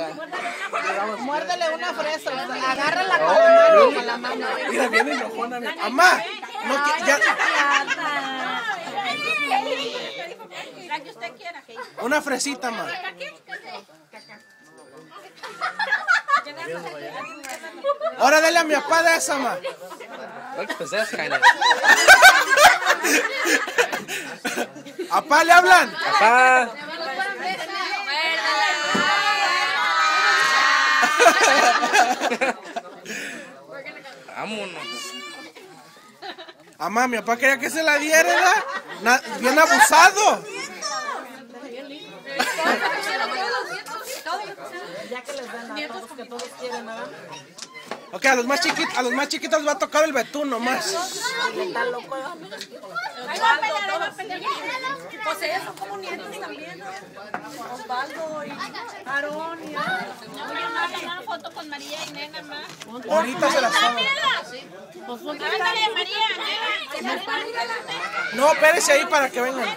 Muérdele una fresa. Agárrala con la mano. Mira, viene enojona. Mamá, no ya. La que usted quiera. Una fresita, mamá. Ahora dale a mi papá de esa, mamá. Apá, le hablan. Papá. Vámonos. Mamá, mi papá quería que se la diera, ¿verdad? Bien abusado. Ya que les den a todos, que todos quieren, ¿verdad? Ok, a los más chiquitos les va a tocar el betún nomás. Está loco. Ahí va a pelear. Pues ellos son como nietos también, ¿no? Osvaldo y Aarón y... Voy a tomar una foto con María y Nena más. Ahorita se las tomo. Ándale, María, Nena. No, espérese ahí para que vengan.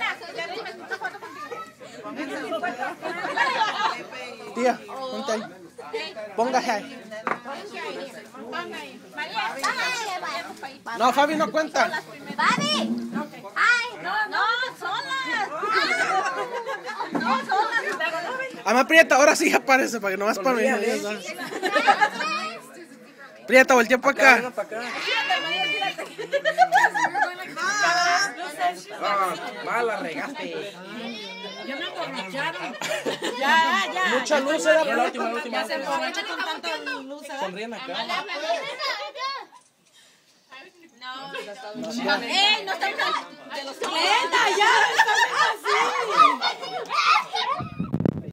Tía, ponte ahí. Póngase ahí. No, Fabi no cuenta. ¡Fabi! ¡Ay! No, solas. No, solas. Mamá Prieta, ahora sí aparece para que nomás para mí. Prieta, voltea para acá. Mala regaste. Ya me emborracharon. Ya. Mucha luz era. La última. Ya se emborrachan con tanta luz. Sonríen acá. No. ¡Ey! No estamos de los 40, ¡Ya! ¡Están así!